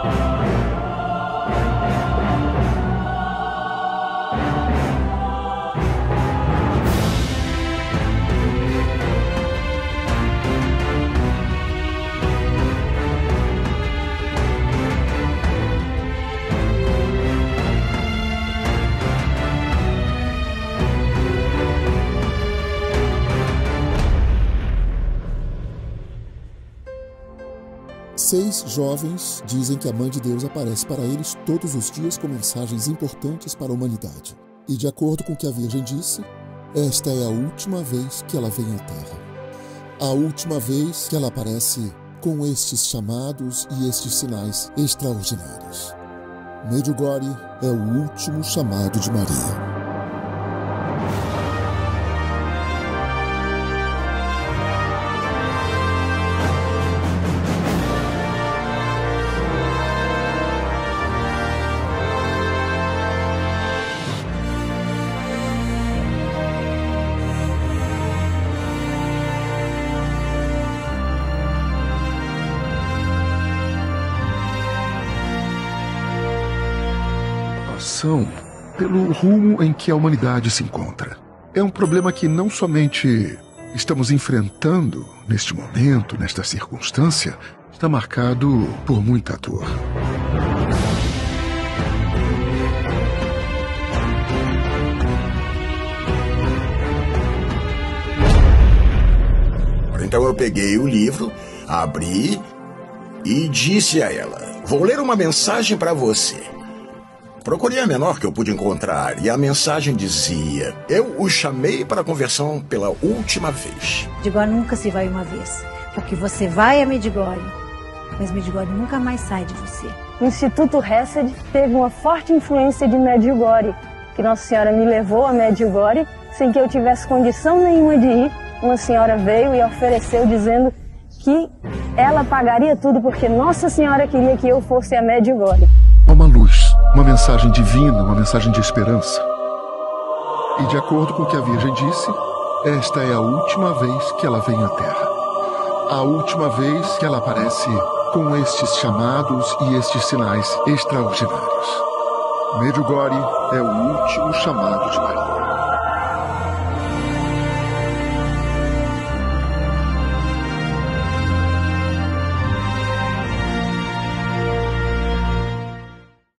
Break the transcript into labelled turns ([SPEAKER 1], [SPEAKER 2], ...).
[SPEAKER 1] Seis jovens dizem que a Mãe de Deus aparece para eles todos os dias com mensagens importantes para a humanidade. E de acordo com o que a Virgem disse, esta é a última vez que ela vem à Terra. A última vez que ela aparece com estes chamados e estes sinais extraordinários. Medjugorje é o último chamado de Maria.
[SPEAKER 2] Pelo rumo em que a humanidade se encontra. É um problema que não somente estamos enfrentando neste momento, nesta circunstância, está marcado por muita dor.
[SPEAKER 3] Então eu peguei o livro, abri e disse a ela: vou ler uma mensagem para você. Procurei a menor que eu pude encontrar e a mensagem dizia: eu o chamei para a conversão pela última vez.
[SPEAKER 4] Medjugorje nunca se vai uma vez, porque você vai a Medjugorje, mas Medjugorje nunca mais sai de você.
[SPEAKER 5] O Instituto Hesed teve uma forte influência de Medjugorje, que Nossa Senhora me levou a Medjugorje sem que eu tivesse condição nenhuma de ir. Uma senhora veio e ofereceu dizendo que ela pagaria tudo porque Nossa Senhora queria que eu fosse a Medjugorje.
[SPEAKER 2] Há uma luz, uma mensagem divina, uma mensagem de esperança. E de acordo com o que a Virgem disse, esta é a última vez que ela vem à Terra. A última vez que ela aparece com estes chamados e estes sinais extraordinários. Medjugorje é o último chamado de Maria.